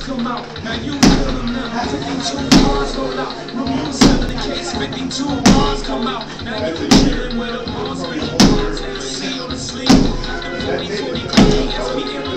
come out. Now you feel them now. 52 bars roll out. No music in the case. 52 bars come out. Now you chillin' with a boss. See on the sleeve. The 40 cookie,